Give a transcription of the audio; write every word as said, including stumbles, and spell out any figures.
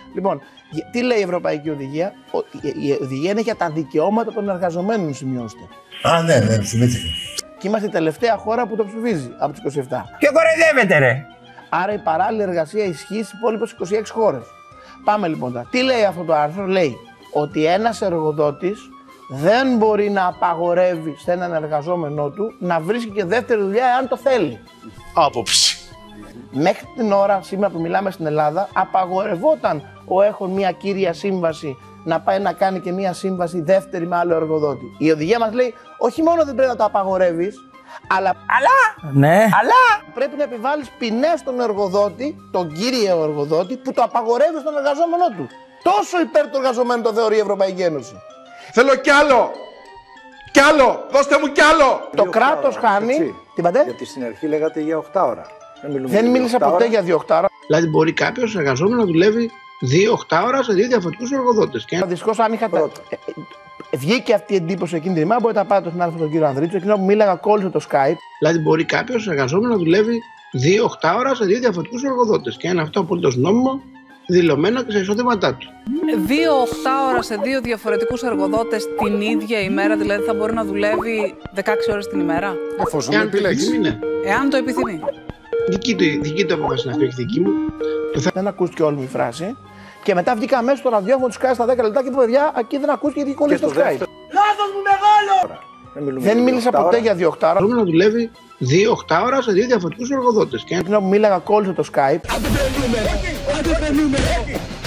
Λοιπόν, τι λέει η Ευρωπαϊκή Οδηγία? Η οδηγία είναι για τα δικαιώματα των εργαζομένων, σημειώστε. Α, ναι, ναι, θυμήθηκα. Και είμαστε η τελευταία χώρα που το ψηφίζει από τις είκοσι επτά. Και κοροϊδεύετε, ρε! Άρα η παράλληλη εργασία ισχύει στις υπόλοιπες είκοσι έξι χώρες. Πάμε λοιπόν τώρα. Τι λέει αυτό το άρθρο? Λέει ότι ένας εργοδότης δεν μπορεί να απαγορεύει σε έναν εργαζόμενό του να βρίσκει και δεύτερη δουλειά εάν το θέλει. Άποψη. Μέχρι την ώρα, σήμερα που μιλάμε στην Ελλάδα, απαγορευόταν ο έχων μια κύρια σύμβαση να πάει να κάνει και μια σύμβαση δεύτερη με άλλο εργοδότη. Η οδηγία μας λέει όχι μόνο δεν πρέπει να το απαγορεύεις, αλλά, αλλά, ναι. αλλά πρέπει να επιβάλλεις ποινές στον εργοδότη, τον κύριο εργοδότη, που το απαγορεύει στον εργαζόμενό του. Τόσο υπέρ του εργαζομένου το θεωρεί η Ευρωπαϊκή Ένωση. Θέλω κι άλλο! Κι άλλο! Δώστε μου κι άλλο! Το κράτος χάνει. Τι είπατε? Γιατί στην αρχή λέγατε για οκτώ ώρα. Δεν, δεν μίλησα ποτέ ώρα. για δύο οκτώ ώρα. Δηλαδή, μπορεί κάποιος εργαζόμενος να δουλεύει δύο οκτώ ώρα σε δύο διαφορετικούς εργοδότες. Και δυστυχώς, αν είχατε. Ε, ε, βγήκε αυτή η εντύπωση εκείνη την ημέρα, μπορείτε να πάτε στον άνθρωπο τον κύριο Ανδρίτσο, εκείνο που μίλαγα, κόλλησε το Skype. Δηλαδή, μπορεί κάποιος εργαζόμενος να δουλεύει δύο οκτώ ώρα σε δύο διαφορετικούς εργοδότες. Και είναι αυτό απολύτως νόμιμο, δηλωμένο και σε εισοδήματά του. Δύο οκτώ ώρα σε δύο διαφορετικούς εργοδότες την ίδια ημέρα, δηλαδή θα μπορεί να δουλεύει δεκαέξι ώρες την ημέρα. Εφόσον το επιλέξει. Ναι. Εάν το επιθυμεί. Δική του, δική του απόφαση να αυτή, δική μου. Δεν ακούστηκε όλη μου η φράση. Και μετά βγήκα μέσα στο ραδιόφωνο του Sky στα δέκα λεπτά και είπε: παιδιά, εκεί δεν ακούστηκε γιατί κολλήσει το Sky. Λάθος μου μεγάλο! Δεν, δεν μίλησα ποτέ για δύο οκτώ ώρα. Μπορούμε να δουλεύει δύο οκτώ ώρα σε δύο διαφορετικούς εργοδότες. Και εκείνο που μίλαγα, κόλλησε το Skype.